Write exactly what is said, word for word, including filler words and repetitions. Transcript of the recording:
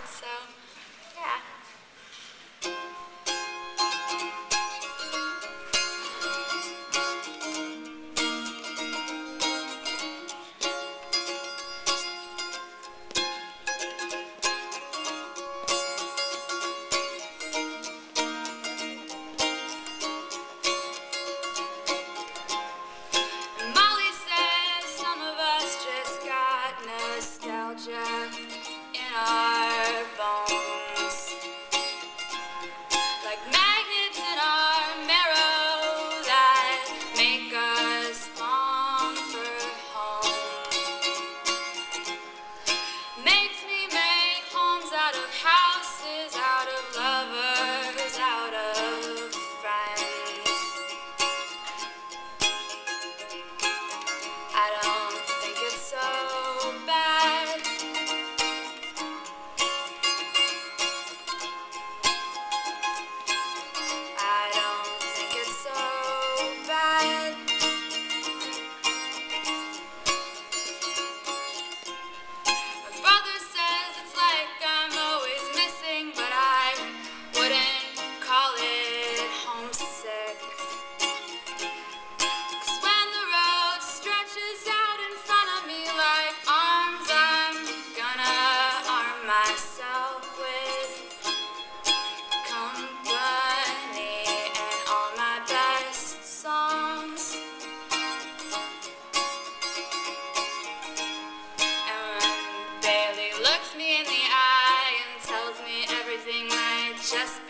So, yeah. Nostalgia in our bones, like magnets in our marrow that make us long for home. Makes me make homes out of houses, out of lovers, out of friends. I don't think it's so bad. I don't think it's so bad. My brother says it's like I'm always missing, but I wouldn't call it homesick. 'Cause when the road stretches out in front of me like arms, I'm gonna arm myself with company and all my best songs. And when Bailey looks me in the eye and tells me everything might just